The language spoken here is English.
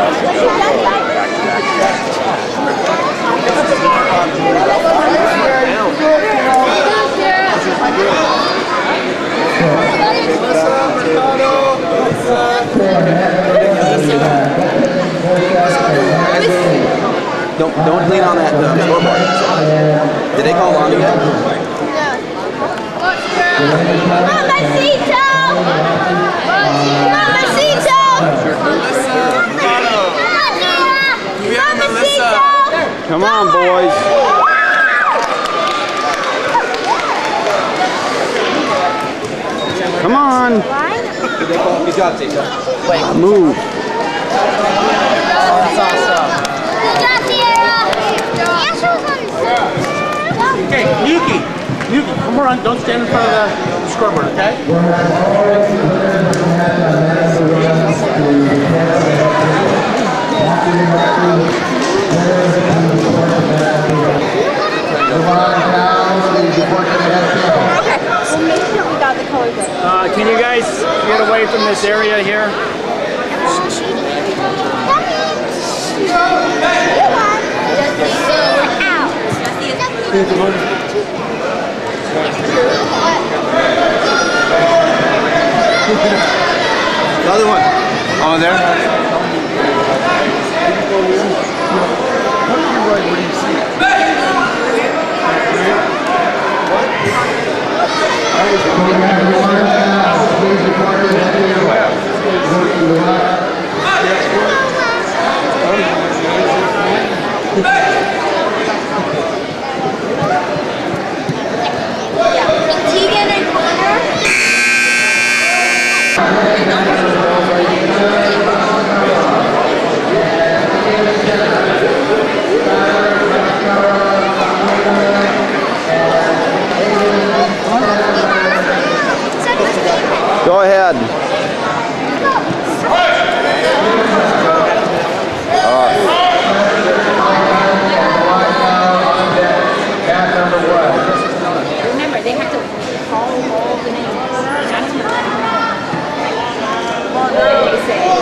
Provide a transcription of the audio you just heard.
Don't lean on that scoreboard. Did they call Lonnie yet? Come on, boys. Come on. Good job, Tito. Move. That's awesome. Good job, Sierra. Okay, Yuki, come on, don't stand in front of the scoreboard, okay? Can you guys get away from this area here? The other one. Oh, there? Go ahead. Remember, they have to call all the names. What did they say?